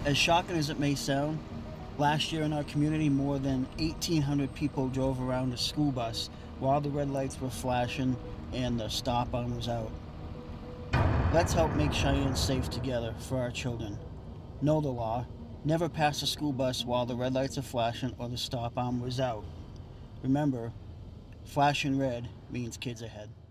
As shocking as it may sound, last year in our community, more than 1,800 people drove around a school bus while the red lights were flashing and the stop arm was out. Let's help make Cheyenne safe together for our children. Know the law. Never pass a school bus while the red lights are flashing or the stop arm was out. Remember, flashing red means kids ahead.